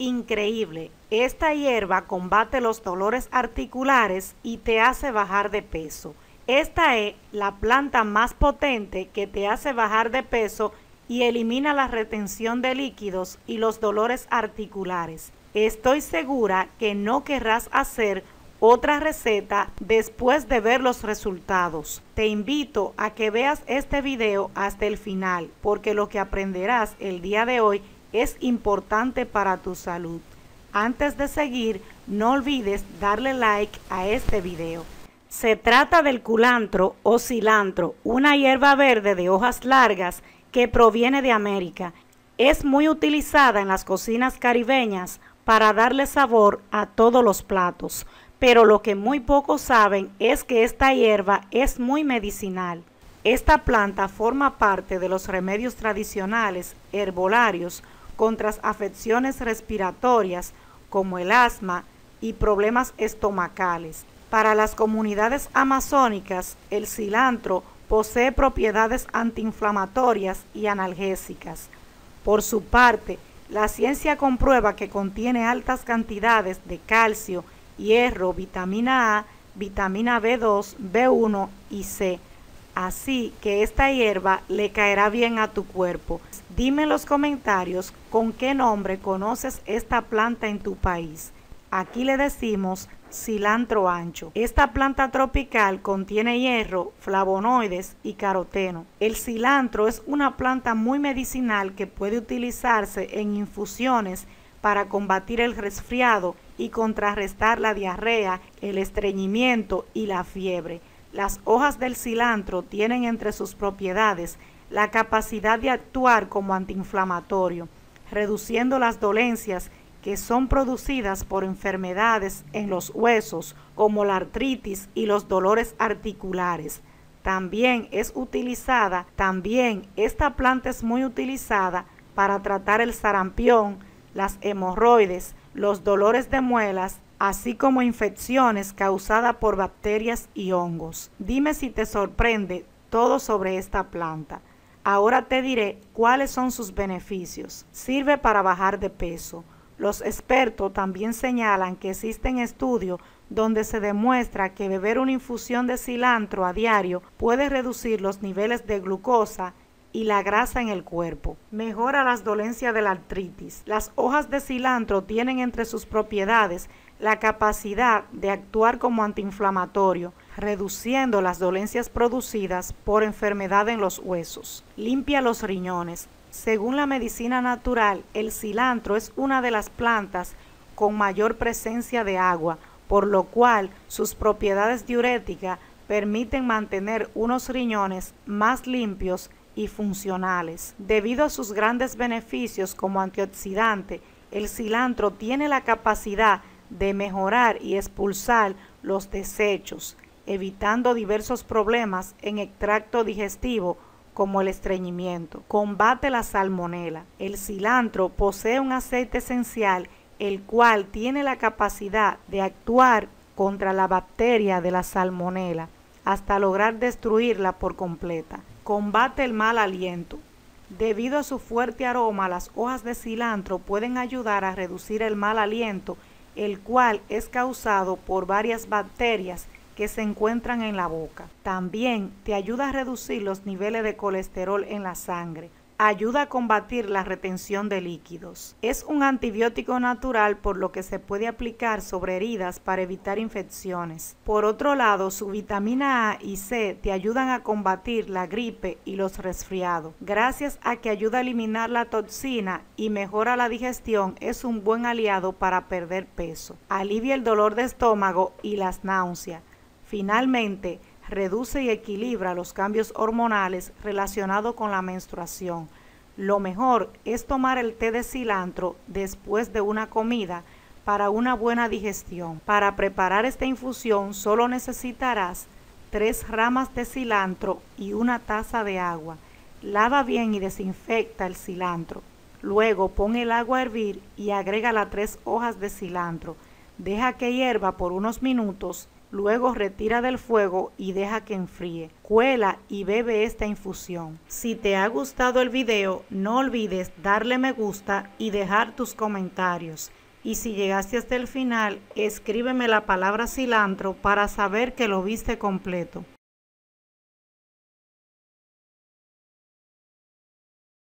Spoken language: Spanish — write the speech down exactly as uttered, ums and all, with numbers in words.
increíble. Esta hierba combate los dolores articulares y te hace bajar de peso. Esta es la planta más potente que te hace bajar de peso y elimina la retención de líquidos y los dolores articulares. Estoy segura que no querrás hacer otra receta después de ver los resultados. Te invito a que veas este video hasta el final, porque lo que aprenderás el día de hoy es importante para tu salud. Antes de seguir, no olvides darle like a este video. Se trata del culantro o cilantro, una hierba verde de hojas largas que proviene de América. Es muy utilizada en las cocinas caribeñas para darle sabor a todos los platos, pero lo que muy pocos saben es que esta hierba es muy medicinal. Esta planta forma parte de los remedios tradicionales herbolarios contra afecciones respiratorias como el asma y problemas estomacales. Para las comunidades amazónicas, el cilantro posee propiedades antiinflamatorias y analgésicas. Por su parte, la ciencia comprueba que contiene altas cantidades de calcio, hierro, vitamina A, vitamina B dos, B uno y C. Así que esta hierba le caerá bien a tu cuerpo. Dime en los comentarios con qué nombre conoces esta planta en tu país. Aquí le decimos cilantro ancho. Esta planta tropical contiene hierro, flavonoides y caroteno. El cilantro es una planta muy medicinal que puede utilizarse en infusiones para combatir el resfriado y contrarrestar la diarrea, el estreñimiento y la fiebre. Las hojas del cilantro tienen entre sus propiedades la capacidad de actuar como antiinflamatorio, reduciendo las dolencias que son producidas por enfermedades en los huesos como la artritis y los dolores articulares. También es utilizada, también esta planta es muy utilizada para tratar el sarampión, las hemorroides, los dolores de muelas, así como infecciones causadas por bacterias y hongos. Dime si te sorprende todo sobre esta planta. Ahora te diré cuáles son sus beneficios. Sirve para bajar de peso. Los expertos también señalan que existen estudios donde se demuestra que beber una infusión de cilantro a diario puede reducir los niveles de glucosa y la grasa en el cuerpo. Mejora las dolencias de la artritis. Las hojas de cilantro tienen entre sus propiedades la capacidad de actuar como antiinflamatorio, reduciendo las dolencias producidas por enfermedad en los huesos. Limpia los riñones. Según la medicina natural, el cilantro es una de las plantas con mayor presencia de agua, por lo cual sus propiedades diuréticas permiten mantener unos riñones más limpios y funcionales. Debido a sus grandes beneficios como antioxidante, el cilantro tiene la capacidad de mejorar y expulsar los desechos, evitando diversos problemas en el tracto digestivo como el estreñimiento. Combate la salmonela. El cilantro posee un aceite esencial el cual tiene la capacidad de actuar contra la bacteria de la salmonela hasta lograr destruirla por completa. Combate el mal aliento. Debido a su fuerte aroma, las hojas de cilantro pueden ayudar a reducir el mal aliento, el cual es causado por varias bacterias que se encuentran en la boca. También te ayuda a reducir los niveles de colesterol en la sangre. Ayuda a combatir la retención de líquidos. Es un antibiótico natural, por lo que se puede aplicar sobre heridas para evitar infecciones. Por otro lado, su vitamina A y C te ayudan a combatir la gripe y los resfriados. Gracias a que ayuda a eliminar la toxina y mejora la digestión, es un buen aliado para perder peso. Alivia el dolor de estómago y las náuseas. Finalmente, reduce y equilibra los cambios hormonales relacionados con la menstruación. Lo mejor es tomar el té de cilantro después de una comida para una buena digestión. Para preparar esta infusión solo necesitarás tres ramas de cilantro y una taza de agua. Lava bien y desinfecta el cilantro. Luego pon el agua a hervir y agrega las tres hojas de cilantro. Deja que hierva por unos minutos luego retira del fuego y deja que enfríe. Cuela y bebe esta infusión. Si te ha gustado el video, no olvides darle me gusta y dejar tus comentarios. Y si llegaste hasta el final, escríbeme la palabra cilantro para saber que lo viste completo.